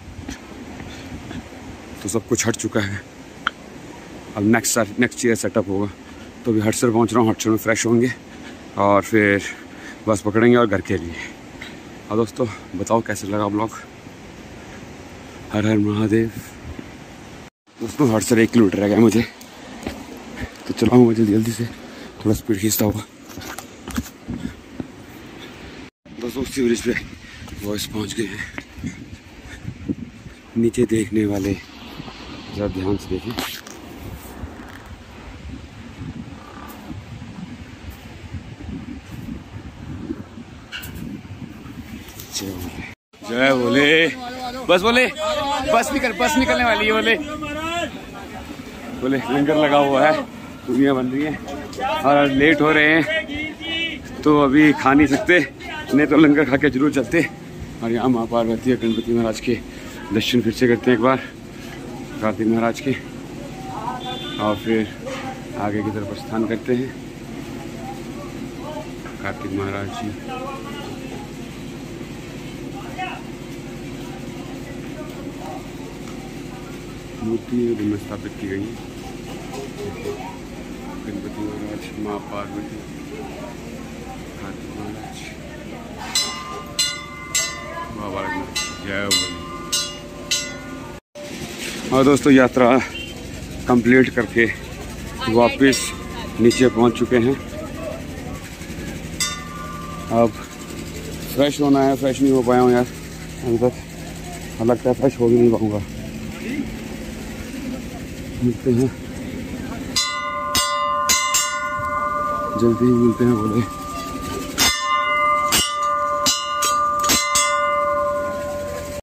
तो सब कुछ हट चुका है। अब नेक्स्ट नेक्स्ट ईयर सेटअप होगा। तो अभी हटसर पहुँच रहा हूँ, हटसर में फ्रेश होंगे और फिर बस पकड़ेंगे और घर के लिए। हाँ दोस्तों बताओ कैसे लगा ब्लॉग। हर हर महादेव। दोस्तों हटसर एक किलोमीटर रह गया मुझे, तो चलाऊँगा जल्दी जल्दी से, थोड़ा स्पीड खींचता होगा। दोस्तों उसी ब्रिज पे बॉयस पहुँच गए हैं। नीचे देखने वाले जरा ध्यान से देखें। जय बोले। बस बोले, बस निकल बस निकलने वाली है। बोले बोले लंगर लगा हुआ है, पूरियाँ बन रही हैं और लेट हो रहे हैं तो अभी खा नहीं सकते, नहीं तो लंगर खा के जरूर चलते। और यहाँ माँ पार्वती और गणपति महाराज के दर्शन फिर से करते हैं एक बार, कार्तिक महाराज के, और फिर आगे की तरफ प्रस्थान करते हैं। कार्तिक महाराज जी मूर्ति में स्थापित की गई है। गणपति महाराज, माँ पार्वती, कार्तिक महाराज, बाबा जय बोले। और दोस्तों यात्रा कंप्लीट करके वापस नीचे पहुंच चुके हैं। अब फ्रेश होना है, फ्रेश नहीं हो पाया हूँ यार अभी तक, लगता है फ्रेश हो भी नहीं पाऊँगा। मिलते हैं जल्दी ही मिलते हैं बोले।